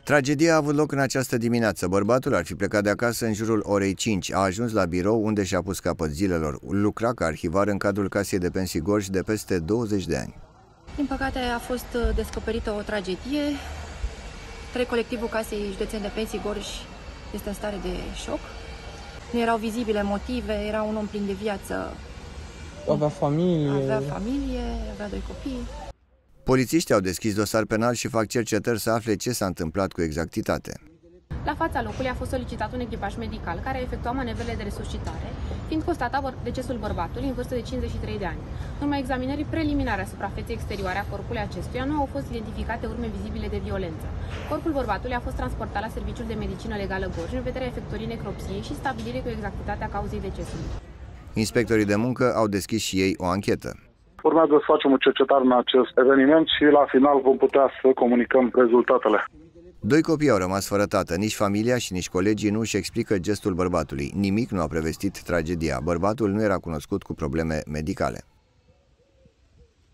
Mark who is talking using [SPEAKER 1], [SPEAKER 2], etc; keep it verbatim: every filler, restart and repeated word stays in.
[SPEAKER 1] Tragedia a avut loc în această dimineață. Bărbatul ar fi plecat de acasă în jurul orei cinci. A ajuns la birou, unde și-a pus capăt zilelor. Lucra ca arhivar în cadrul Casei de Pensii Gorj de peste douăzeci de ani.
[SPEAKER 2] Din păcate a fost descoperită o tragedie. Trei colectivul Casei Județene de Pensii Gorj este în stare de șoc. Nu erau vizibile motive, era un om plin de viață.
[SPEAKER 3] Avea familie.
[SPEAKER 2] Avea familie, avea doi copii.
[SPEAKER 1] Polițiștii au deschis dosar penal și fac cercetări să afle ce s-a întâmplat cu exactitate.
[SPEAKER 4] La fața locului a fost solicitat un echipaj medical care efectua manevrele de resuscitare, fiind constatat decesul bărbatului în vârstă de cincizeci și trei de ani. În urma examinării preliminare a suprafeței exterioare a corpului acestuia nu au fost identificate urme vizibile de violență. Corpul bărbatului a fost transportat la Serviciul de Medicină Legală Gorj în vederea efectuării necropsiei și stabilirii cu exactitatea cauzei decesului.
[SPEAKER 1] Inspectorii de muncă au deschis și ei o anchetă.
[SPEAKER 5] Urmează să facem o cercetare în acest eveniment și la final vom putea să comunicăm rezultatele.
[SPEAKER 1] Doi copii au rămas fără tată, nici familia și nici colegii nu își explică gestul bărbatului. Nimic nu a prevestit tragedia. Bărbatul nu era cunoscut cu probleme medicale.